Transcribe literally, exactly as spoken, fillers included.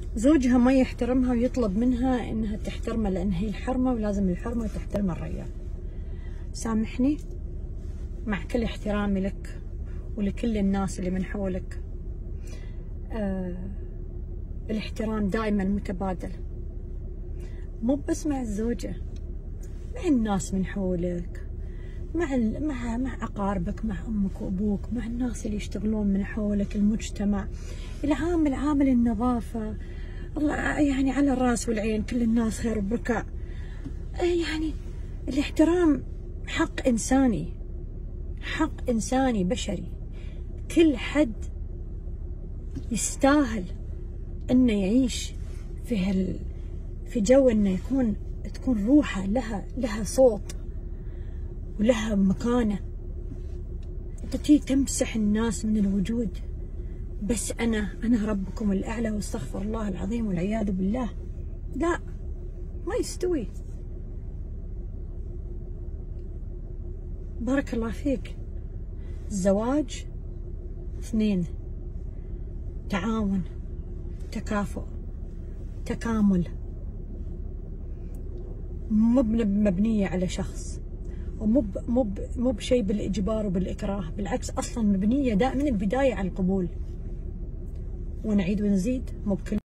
زوجها ما يحترمها ويطلب منها انها تحترمه لان هي الحرمه ولازم الحرمه تحترم الرجال. سامحني مع كل احترامي لك ولكل الناس اللي من حولك، آه الاحترام دائما متبادل، مو بس مع الزوجة، مع الناس من حولك، مع مع مع اقاربك، مع امك وابوك، مع الناس اللي يشتغلون من حولك، المجتمع، العامل عامل النظافة، الله يعني على الراس والعين، كل الناس خير وبركة. يعني الاحترام حق انساني، حق انساني بشري، كل حد يستاهل انه يعيش في هال في جو انه يكون تكون روحه لها لها صوت ولها مكانه. انت تيجي تمسح الناس من الوجود، بس انا انا ربكم الاعلى واستغفر الله العظيم والعياذ بالله. لا، ما يستوي. بارك الله فيك. الزواج اثنين، تعاون، تكافؤ، تكامل، مو مبنية على شخص، ومو مو مو بشيء بالاجبار وبالاكراه، بالعكس اصلا مبنية دائما من البداية على القبول. ونعيد ونزيد، مو بكل